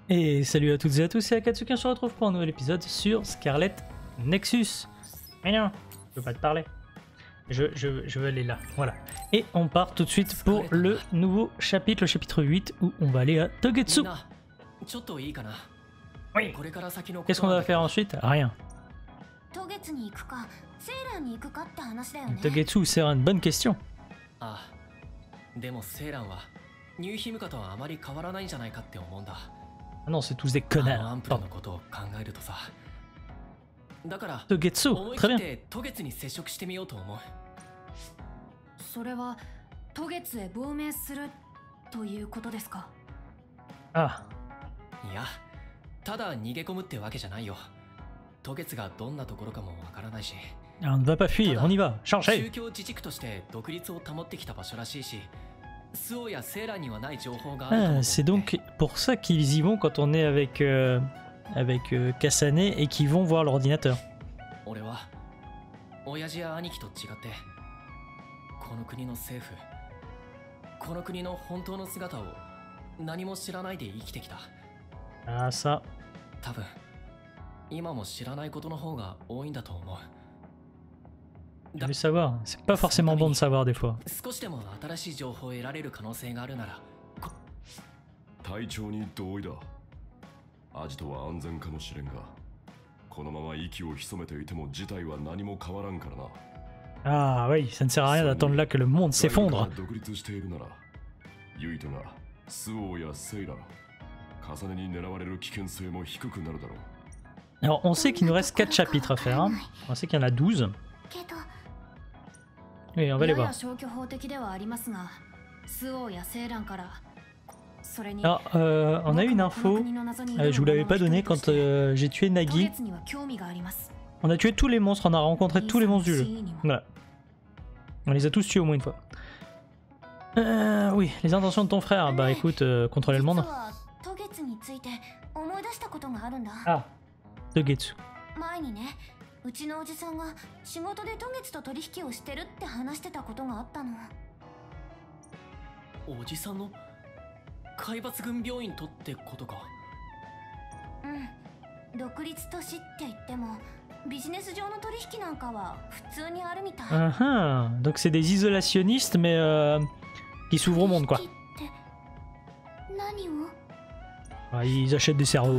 Et salut à toutes et à tous, c'est Akatsuki, on se retrouve pour un nouvel épisode sur Scarlet Nexus. Mais non, je veux pas te parler. Je veux aller là, voilà. Et on part tout de suite pour le nouveau chapitre, le chapitre 8, où on va aller à Togetsu. Oui. Qu'est-ce qu'on va faire ensuite? Rien. Togetsu ou Seiran, bonne question. Ah non, c'est tous des connards. Togetsu, très bien. Ah. On ne va pas fuir, on y va, changez. Ah, c'est donc pour ça qu'ils y vont quand on est avec Kasane et qu'ils vont voir l'ordinateur. Ah ça. Je veux savoir, c'est pas forcément bon de savoir des fois. Ah oui, ça ne sert à rien d'attendre là que le monde s'effondre. Alors on sait qu'il nous reste 4 chapitres à faire, hein. On sait qu'il y en a 12. Oui, on va les voir. Alors, on a eu une info, je vous l'avais pas donnée quand j'ai tué Nagi. On a tué tous les monstres, on a rencontré tous les monstres du jeu. Voilà. On les a tous tués au moins une fois. Oui, les intentions de ton frère, bah écoute, contrôler le monde. Ah, Togetsu. Donc c'est des isolationnistes mais qui s'ouvrent au monde quoi. Ah, ils achètent des cerveaux.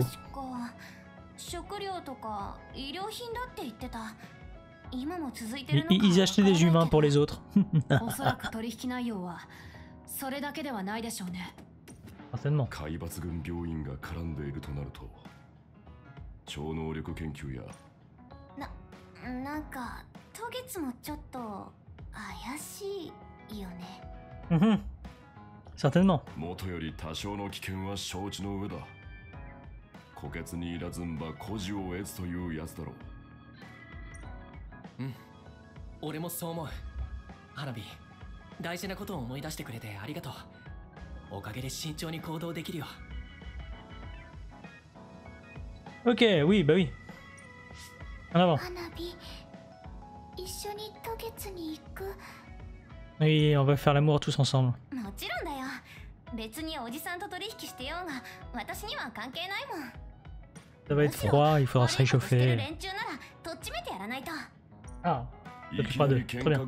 Ils achetaient des humains pour les autres. Certainement. Certainement. Ok, oui, bah oui. En avant. Oui, on va faire l'amour tous ensemble. Ça va être froid, il faudra se réchauffer. Ah, peut-être pas deux. Très bien.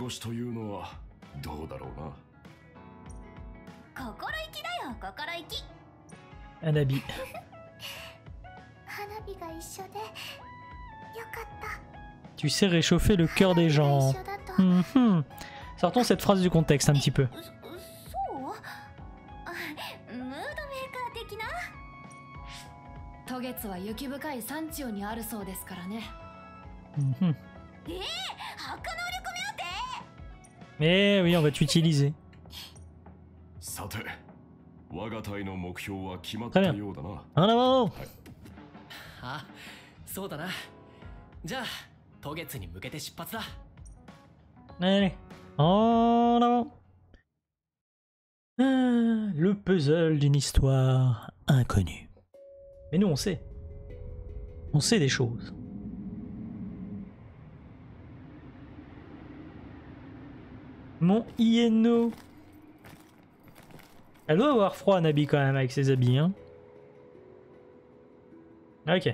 Hanabi. Tu sais réchauffer le cœur des gens. Sortons cette phrase du contexte un petit peu. Mais oui, on va t'utiliser. Très bien. En avant. Allez, en avant. Le puzzle d'une histoire inconnue. Mais nous on sait. On sait des choses. Mon Ieno. Elle doit avoir froid, Nabi, quand même, avec ses habits, hein. Ok.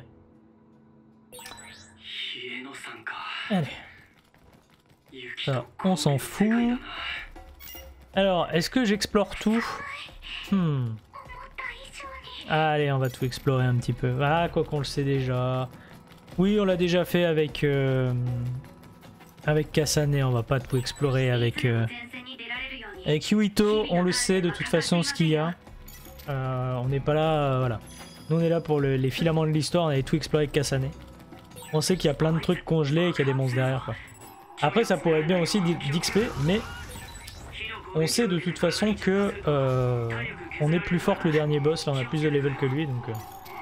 Allez. Ça, on s'en fout. Alors, est-ce que j'explore tout? Allez, on va tout explorer un petit peu. Ah, quoi qu'on le sait déjà. Oui, on l'a déjà fait avec... avec Kasane, on va pas tout explorer avec... avec Yuito, on le sait de toute façon ce qu'il y a. On n'est pas là, voilà. Nous on est là pour les filaments de l'histoire, on avait tout exploré avec Kasane. On sait qu'il y a plein de trucs congelés et qu'il y a des monstres derrière, quoi. Après ça pourrait être bien aussi d'XP, mais on sait de toute façon que on est plus fort que le dernier boss, là on a plus de level que lui, donc...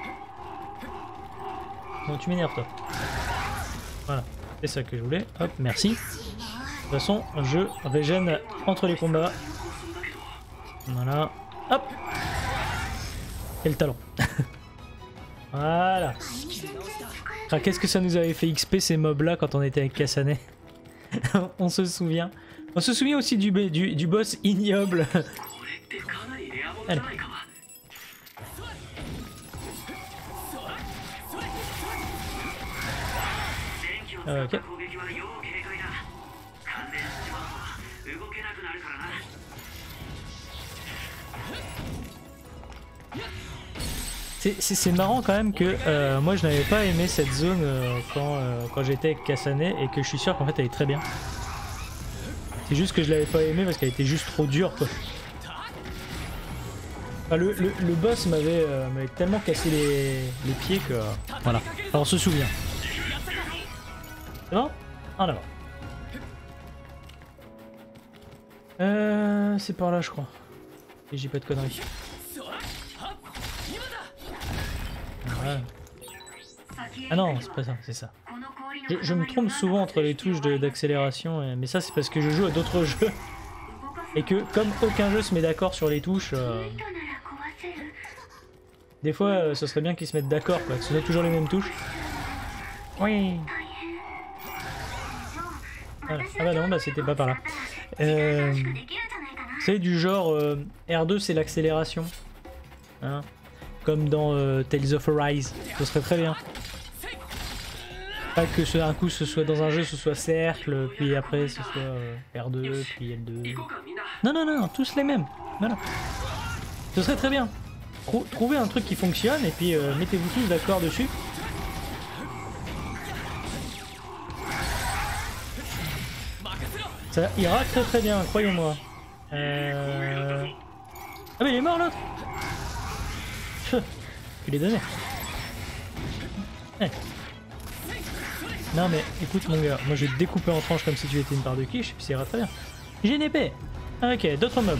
Bon, tu m'énerves toi. Voilà, c'est ça que je voulais. Hop, merci. De toute façon, je régène entre les combats. Voilà. Hop. Et le talon. Voilà. Ah, qu'est-ce que ça nous avait fait XP ces mobs là quand on était avec Kasane. On se souvient. On se souvient aussi du boss ignoble. Allez. Ok. C'est marrant quand même que moi je n'avais pas aimé cette zone quand j'étais avec Kasane et que je suis sûr qu'en fait elle est très bien. C'est juste que je l'avais pas aimé parce qu'elle était juste trop dure quoi. Enfin, le boss m'avait tellement cassé les pieds que... voilà. Alors on se souvient. C'est bon? En avant. C'est par là je crois. Et j'ai pas de conneries. Ouais. Ah non, c'est pas ça, c'est ça. Je me trompe souvent entre les touches d'accélération, mais ça c'est parce que je joue à d'autres jeux. Et que comme aucun jeu se met d'accord sur les touches, des fois ce serait bien qu'ils se mettent d'accord, quoi, que ce soit toujours les mêmes touches. Oui. Voilà. Ah bah non, bah c'était pas par là. C'est du genre R2 c'est l'accélération. Hein, comme dans Tales of Arise, ce serait très bien. Pas que un coup ce soit dans un jeu ce soit cercle, puis après ce soit R2, puis L2. Non, non, non, tous les mêmes. Voilà. Ce serait très bien. Trouvez un truc qui fonctionne et puis mettez-vous tous d'accord dessus. Ça ira très très bien, croyez-moi. Ah mais il est mort l'autre. Tu l'ai donné. Non mais écoute mon gars, moi je vais te découper en tranches comme si tu étais une part de quiche et puis ça ira très bien. J'ai une épée. Ok, d'autres mobs.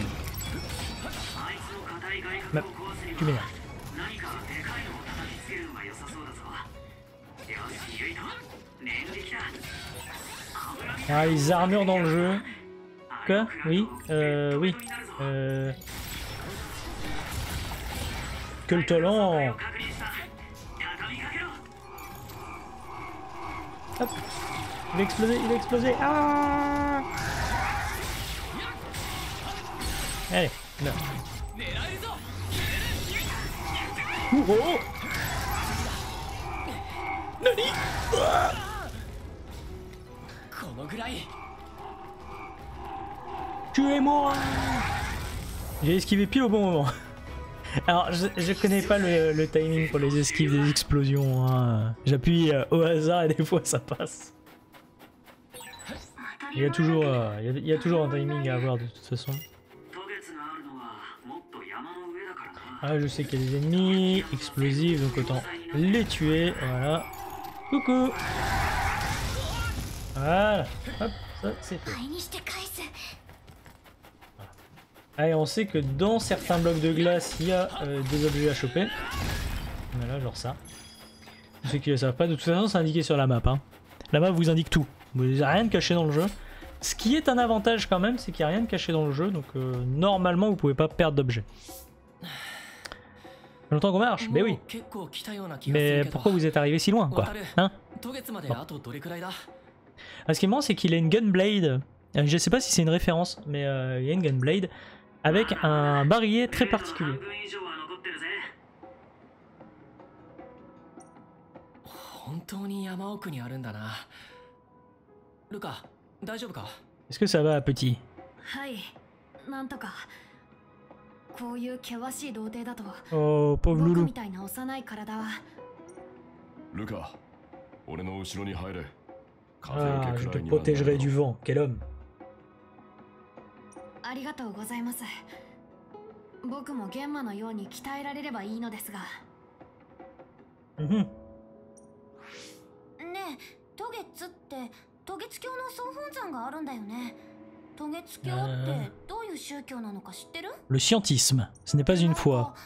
Bah, tu m'énerves. Ah, les armures dans le jeu. Quoi? Oui. Oui. Que le talent. Hop. Il va exploser, il va exploser. Ah. Allez, là. Oh. Nani? Tuez-moi! J'ai esquivé pile au bon moment. Alors, je connais pas le timing pour les esquives des explosions. Hein. J'appuie au hasard et des fois ça passe. Il y a toujours un timing à avoir de toute façon. Ah, je sais qu'il y a des ennemis explosifs, donc autant les tuer. Voilà. Coucou! Voilà. Hop, ça c'est fait. Allez, on sait que dans certains blocs de glace, il y a des objets à choper. Voilà, genre ça. Pour ceux qui ne le savent pas, de toute façon, c'est indiqué sur la map. Hein. La map vous indique tout. Vous n'avez rien de caché dans le jeu. Ce qui est un avantage quand même, c'est qu'il n'y a rien de caché dans le jeu. Donc normalement, vous pouvez pas perdre d'objets. Longtemps qu'on marche? Mais oui. Mais pourquoi vous êtes arrivé si loin, quoi? Hein? Bon. Ce qui est marrant, c'est qu'il a une Gunblade. Je sais pas si c'est une référence, mais il y a une Gunblade avec un barillet très particulier. Est-ce que ça va, petit? Oh, pauvre loulou. Ah, je te protégerai du vent. Quel homme. Mhm. Le scientisme, ce n'est pas une foi.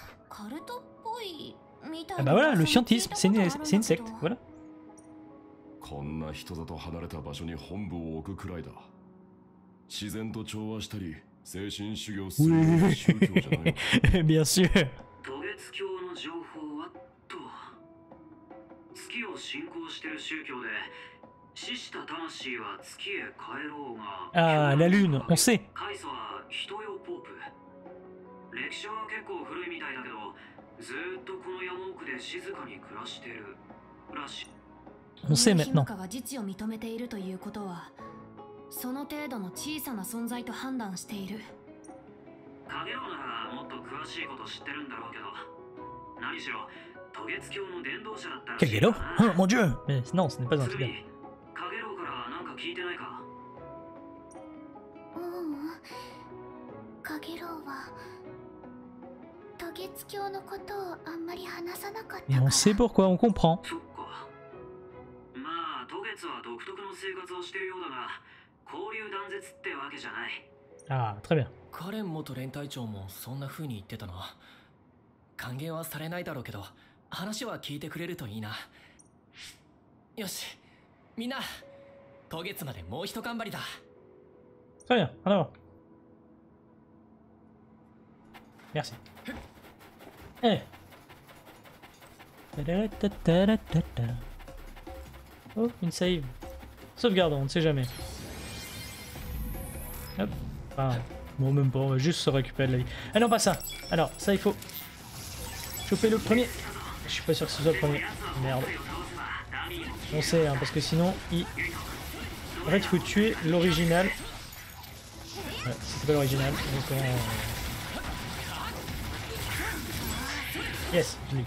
Ah bah voilà, le scientisme, c'est une secte, voilà. Oui, bien sûr. Ah, la lune, on sait. On sait maintenant. Kagero? Oh mon dieu! Mais non, ce n'est pas un fidèle. Et on sait pourquoi, on comprend. Ah, très bien. Très bien, en avant. Merci. Eh. Oh, une save. Sauvegarde, on ne sait jamais. Hop. Enfin, bon, même pas, on va juste se récupérer de la vie. Ah non, pas ça. Alors, ça, il faut choper le premier. Je suis pas sûr que ce soit le premier. Merde. On sait, hein, parce que sinon, en fait, il faut tuer l'original. Ouais, c'était pas l'original. Donc, yes, je l'ai.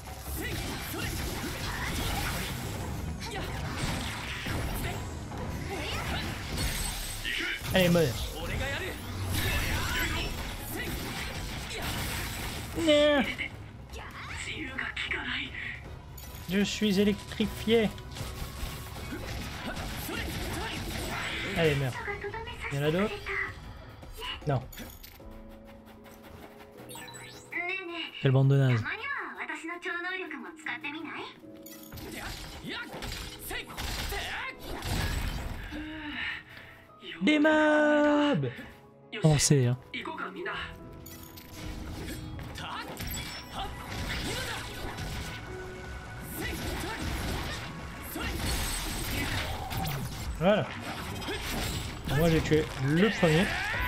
Allez, meurs. Non. Je suis électrifié. Allez, meurs. Il y en a d'autres? Non. Quelle bande de nazes. Des mobs! On sait, hein. Voilà. Moi j'ai tué le premier.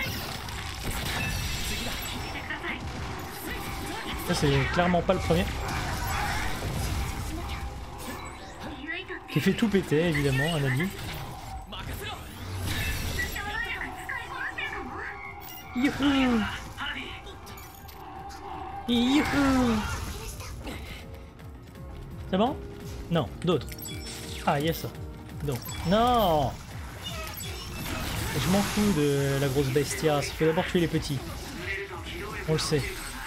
Ça c'est clairement pas le premier. Qui fait tout péter évidemment, un ami. Youhou! Youhou! C'est bon? Non, d'autres. Ah yes. Donc, non! Je m'en fous de la grosse bestia, il faut d'abord tuer les petits. On le sait.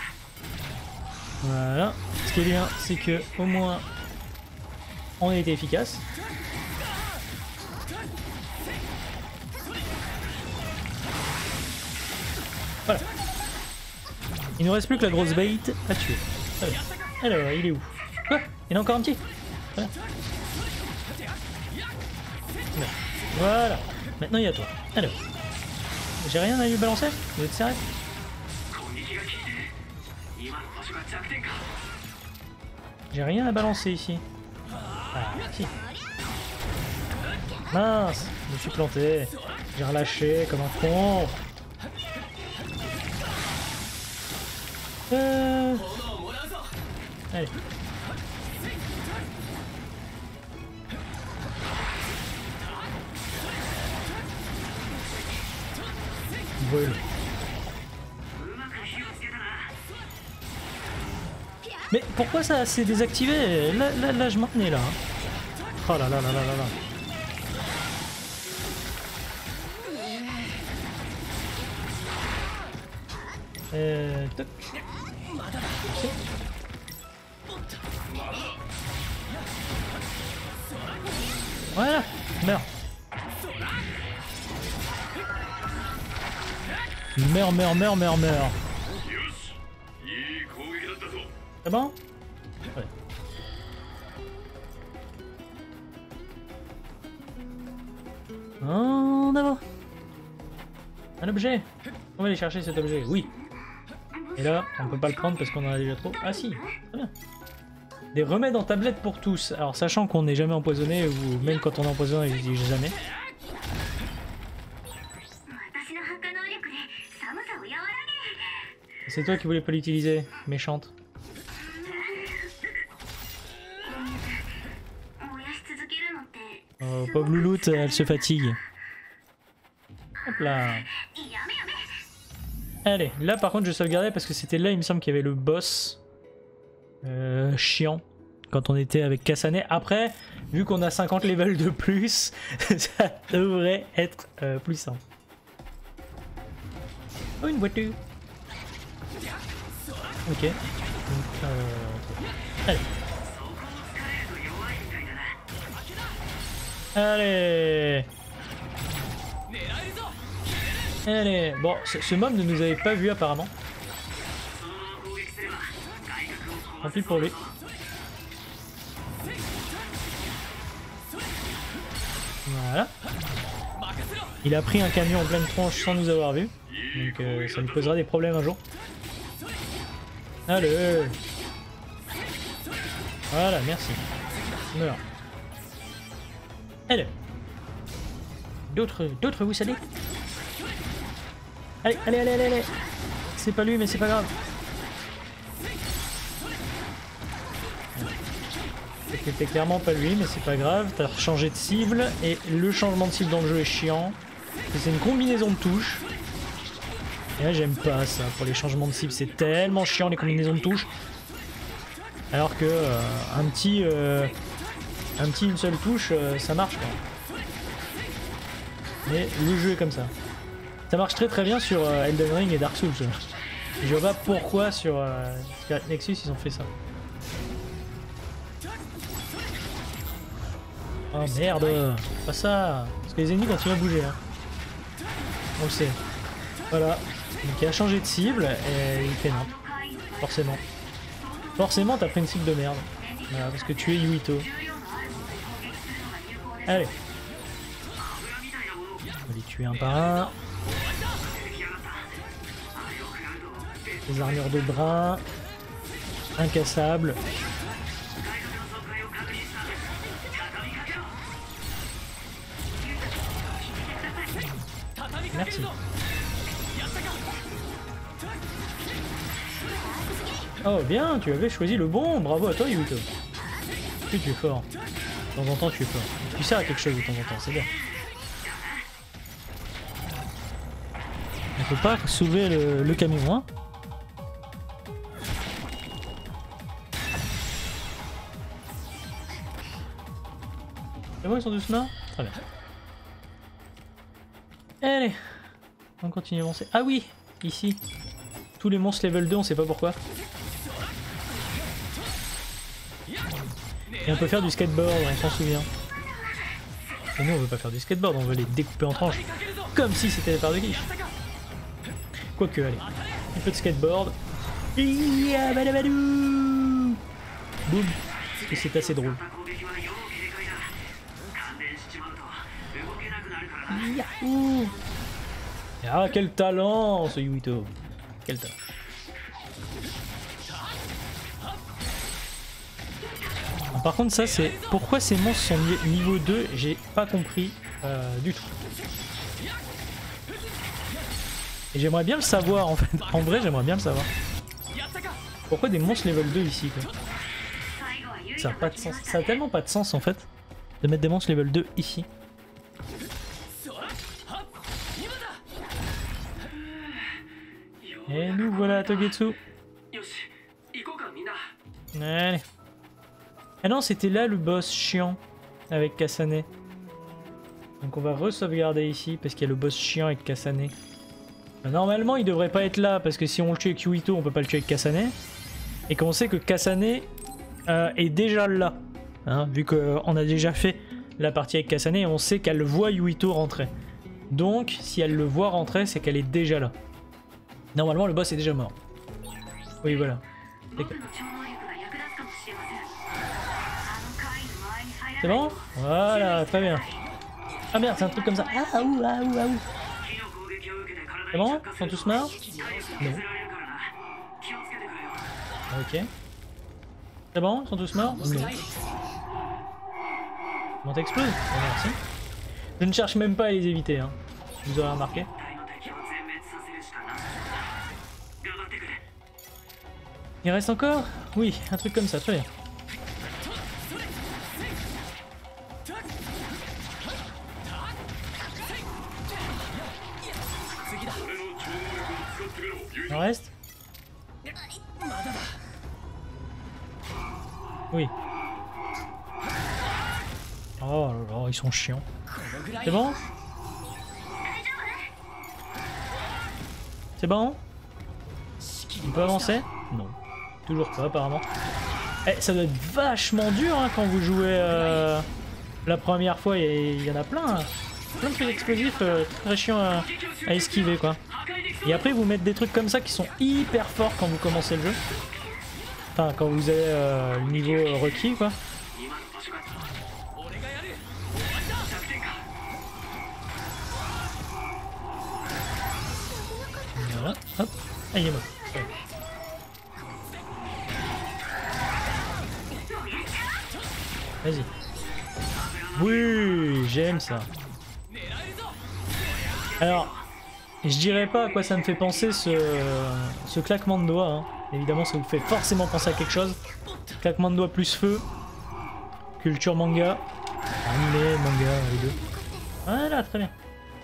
Voilà. Ce qui est bien, c'est que au moins on a été efficace. Voilà. Il nous reste plus que la grosse bait à tuer. Alors, il est où? Quoi? Il y en a encore un petit? Voilà. Voilà. Maintenant il y a toi. Alors. J'ai rien à lui balancer? Vous êtes sérieux? J'ai rien à balancer ici. Ah, si. Mince, je me suis planté. J'ai relâché comme un con. Allez. Brûle. Mais pourquoi ça s'est désactivé? Là, je m'en tenais là. Oh là là là là là là. Toc. Voilà, meurs. Meurs. C'est bon? Ouais. En avant. Un objet. On va aller chercher cet objet, oui. Et là, on peut pas le prendre parce qu'on en a déjà trop. Ah si, très bien. Des remèdes en tablette pour tous. Alors sachant qu'on n'est jamais empoisonné, ou même quand on est empoisonné, il dit jamais. C'est toi qui voulais pas l'utiliser, méchante. Oh, pauvre louloute, elle se fatigue. Hop là. Allez, là par contre je sauvegardais parce que c'était là il me semble qu'il y avait le boss chiant quand on était avec Kasane. Après, vu qu'on a 50 levels de plus, ça devrait être plus simple. Oh, une voiture. Ok. Donc, allez. Allez. Allez. Bon, ce mob ne nous avait pas vu apparemment. Tant pis pour lui. Voilà. Il a pris un camion en pleine tronche sans nous avoir vu. Donc ça lui posera des problèmes un jour. Allez. Voilà, merci. Meurs. Allez. D'autres vous savez. Allez. C'est pas lui mais c'est pas grave. C'était clairement pas lui mais c'est pas grave. T'as changé de cible et le changement de cible dans le jeu est chiant. C'est une combinaison de touches. Et là j'aime pas ça pour les changements de cible. C'est tellement chiant les combinaisons de touches. Alors que une seule touche ça marche quoi. Mais le jeu est comme ça. Ça marche très bien sur Elden Ring et Dark Souls. Je vois pas pourquoi sur Nexus ils ont fait ça. Oh merde, pas ça. Parce que les ennemis continuent à bouger. Hein. On le sait. Voilà. Donc il a changé de cible et il fait n'importe. Forcément. Forcément t'as pris une cible de merde. Voilà, parce que tu es Yuito. Allez. On va les tuer un par un. Les armures de bras. Incassables. Merci. Oh bien, tu avais choisi le bon, bravo à toi Yuito. Tu es fort. De temps en temps tu es fort. Tu sers à quelque chose de temps en temps, c'est bien. On peut pas soulever le camion, hein. C'est bon, ils sont tous morts? Très bien. Allez, on continue à avancer. Ah oui, ici. Tous les monstres level 2, on sait pas pourquoi. Et on peut faire du skateboard, on s'en souvient. Et nous on veut pas faire du skateboard, on veut les découper en tranches. Comme si c'était des parts de quiche. Quoique, allez. Un peu de skateboard. Boum. Et c'est assez drôle. Yahoo! Ah quel talent ce Yuito. Quel talent. Par contre ça c'est... Pourquoi ces monstres sont niveau 2, j'ai pas compris du tout. Et j'aimerais bien le savoir en fait. En vrai j'aimerais bien le savoir. Pourquoi des monstres level 2 ici quoi? Ça a pas de sens. Ça a tellement pas de sens en fait. De mettre des monstres level 2 ici. Et nous voilà à Togetsu. Allez. Ah non, c'était là le boss chiant avec Kasane. Donc on va re-sauvegarder ici parce qu'il y a le boss chiant avec Kasane. Normalement, il devrait pas être là parce que si on le tue avec Yuito, on peut pas le tuer avec Kasane. Et qu'on sait que Kasane est déjà là. Hein, vu qu'on a déjà fait la partie avec Kasane et on sait qu'elle voit Yuito rentrer. Donc, si elle le voit rentrer, c'est qu'elle est déjà là. Normalement, le boss est déjà mort. Oui, voilà. C'est bon? Voilà, très bien. Ah merde, c'est un truc comme ça. Ah ouh, ah ouh, ah ouh. C'est bon? Ils sont tous morts? Non. Ok. C'est bon? Ils sont tous morts? Non. Comment t'exploses? Oh, merci. Je ne cherche même pas à les éviter, hein. Vous aurez remarqué. Il reste encore? Oui, un truc comme ça, très bien. Il en reste? Oui. Oh là là, ils sont chiants. C'est bon? C'est bon? On peut avancer? Non. Toujours pas apparemment. Eh, ça doit être vachement dur hein, quand vous jouez la première fois, il y en a plein. Hein. Plein de trucs explosifs très chiants à esquiver quoi. Et après vous mettez des trucs comme ça qui sont hyper forts quand vous commencez le jeu. Enfin quand vous avez le niveau requis quoi. Voilà, hop, ah, il est mort. Vas-y. Oui, j'aime ça. Alors, je dirais pas à quoi ça me fait penser ce claquement de doigts. Hein. Évidemment, ça vous fait forcément penser à quelque chose. Claquement de doigts plus feu. Culture manga. Animé, manga, les deux. Voilà, très bien.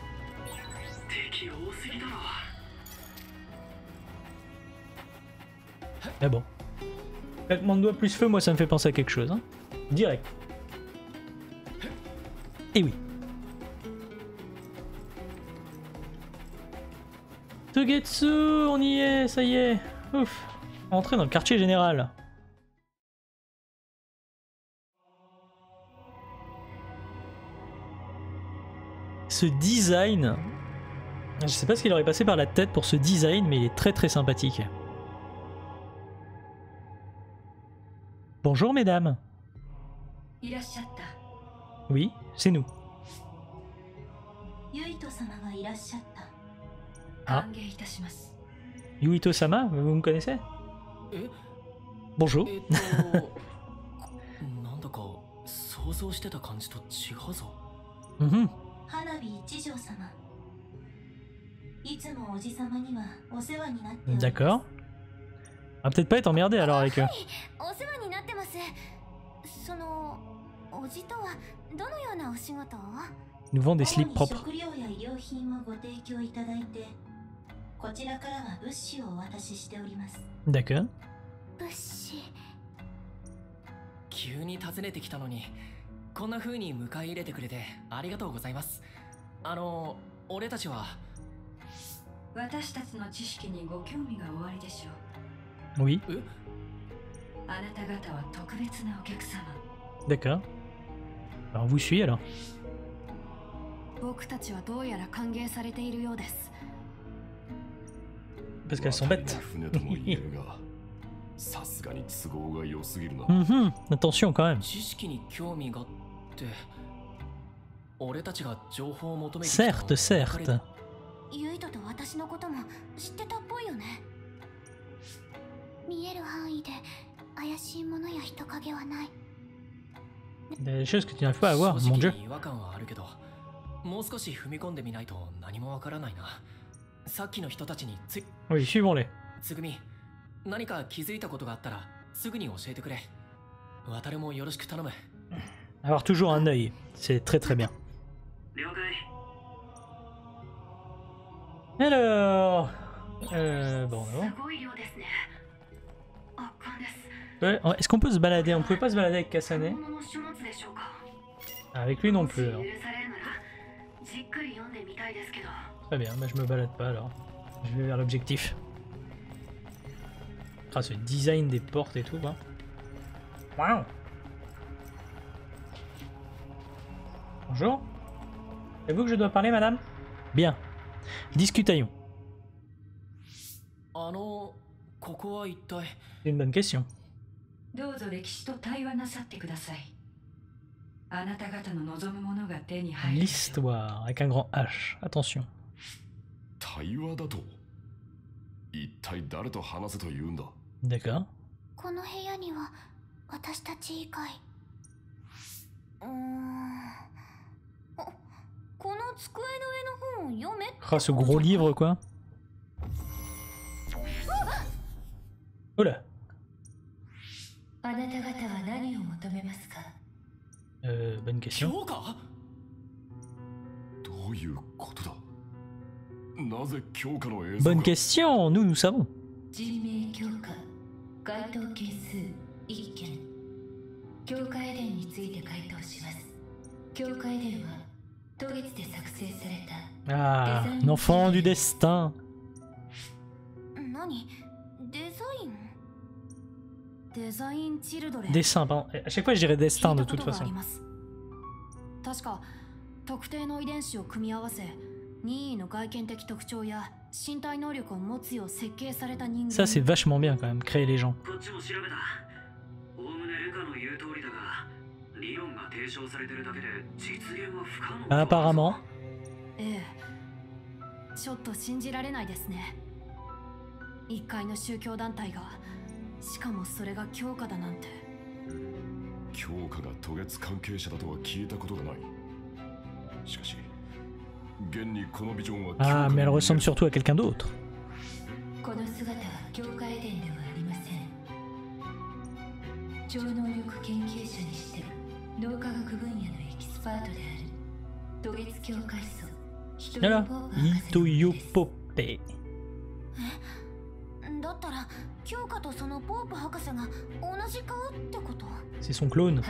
Mais bon. Claquement de doigts plus feu, moi ça me fait penser à quelque chose. Hein. Direct. Et oui. Togetsu, on y est, ça y est. Ouf. Entrer dans le quartier général. Ce design, je sais pas ce qu'il aurait passé par la tête pour ce design, mais il est très très sympathique. Bonjour mesdames. Oui, c'est nous. Ah. Yuito-sama, vous me connaissez? Bonjour. D'accord. On va peut-être pas être emmerdé alors avec eux. Nous vendons des slips propres. D'accord. Oui. D'accord. Alors on vous suit alors. Parce qu'elles sont bêtes. Attention quand même. Certes, certes. Des choses que tu n'arrives pas à voir, mon dieu. Oui, suivons-les. Avoir toujours un œil, c'est très très bien. Alors, Bon, non. Ouais, est-ce qu'on peut se balader? On pouvait pas se balader avec Kasane. Avec lui non plus alors. Très bien, bah je me balade pas alors. Je vais vers l'objectif. Ah, ce design des portes et tout, quoi. Waouh! Bonjour. C'est vous que je dois parler, madame? Bien. Discutons. C'est une bonne question. L'histoire, avec un grand H. Attention. D'accord. Oh, ce gros livre, quoi. Oula. Bonne question. Bonne question, nous savons. Ah, un enfant du destin. Dessin, pardon. À chaque fois je dirais destin de toute façon. Ça c'est vachement bien quand même, créer les gens. Apparemment. Ah, mais elle ressemble surtout à quelqu'un d'autre. Voilà, Itoyopope. C'est son clone.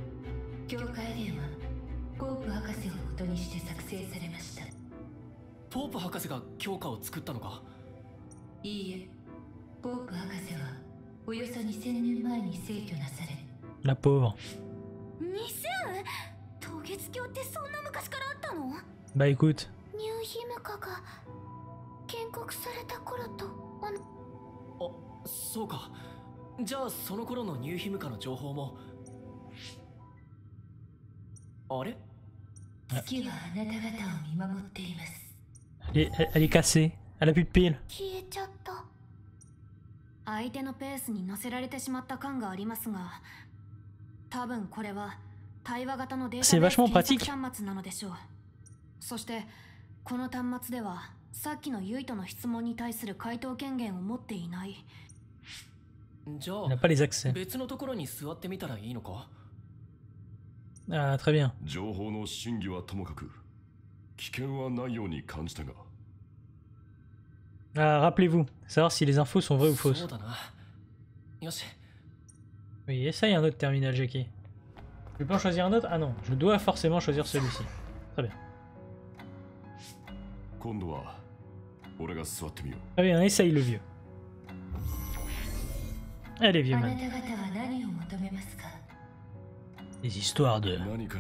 La pauvre. Bah écoute. Elle est cassée. Elle a plus de piles. C'est vachement pratique. Il n'a pas les accès. Ah, très bien. Ah, rappelez-vous, savoir si les infos sont vraies ou fausses. Oui, essaye un autre terminal, Jackie. Je peux pas en choisir un autre? Ah non, je dois forcément choisir celui-ci. Très bien. Très bien, essaye le vieux. Allez, vieux man. Des histoires de...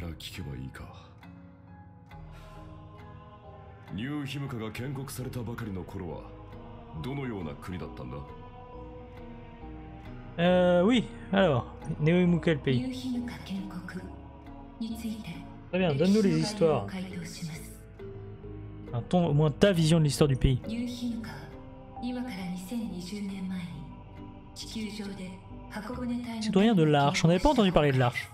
oui, alors, Neohimuka, quel pays? Très bien, donne-nous les histoires. Au moins ta vision de l'histoire du pays. Citoyen de l'Arche, on n'avait pas entendu parler de l'Arche.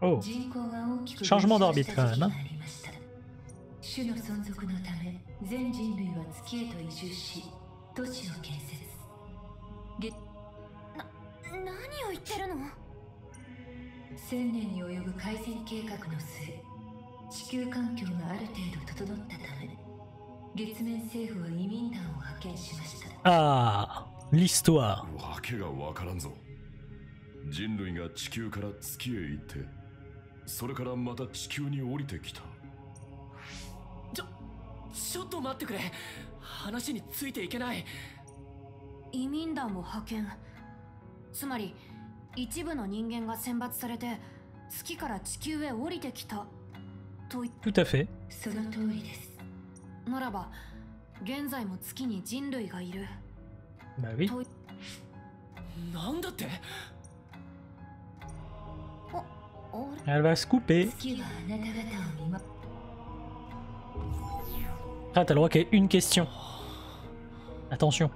Oh. Changement d'orbite quand même. Hein. Ah, l'histoire. 人類が地球から月へ行ってそれからまた地球に降りてきた。 ちょっと待ってくれ。話についていけない。 移民団を派遣。つまり一部の人間が選抜されて月から地球へ降りてきたと。 Tout à fait。 その通りです。ならば現在も月に人類がいる。 Bah oui。 なんだって。 Elle va se couper. Ah, t'as le droit qu'il y ait une question. Attention.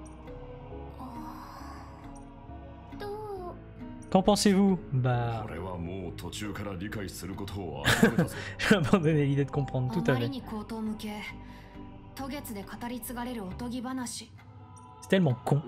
Qu'en pensez-vous? Bah... J'ai abandonné l'idée de comprendre, tout à fait. C'est tellement con.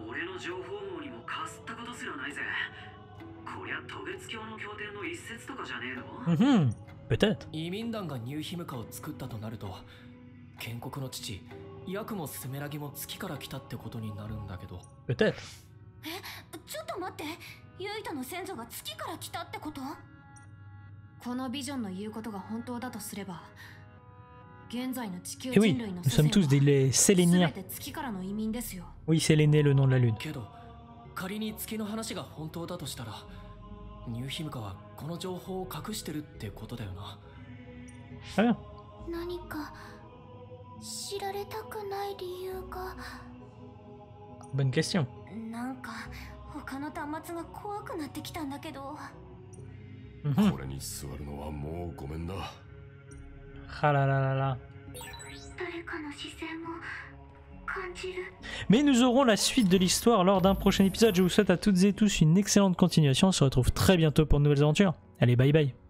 Peut-être. 移民団がニューヒムカを作ったとなると、建国の父ヤクもスメラギも月から来たってことになるんだけど。 Peut-être. ちょっと待って、ユイタの先祖が月から来たってこと？このビジョンの言うことが本当だとすれば、現在の地球人類の nous sommes tous des Séléniens. Oui, Séléné, le nom de la lune. けど仮に月の話が本当だとしたら、ニューヒムカはこの情報を隠してるってことだよな。 Ah bien. 何か知られたくない理由が。 Bonne question. なんか他の端末が怖くなってきたんだけど。 これに座るのはもうごめんだ。 Ah là là là là. 誰かの視線も感じる。 Mais nous aurons la suite de l'histoire lors d'un prochain épisode. Je vous souhaite à toutes et tous une excellente continuation. On se retrouve très bientôt pour de nouvelles aventures. Allez, bye bye.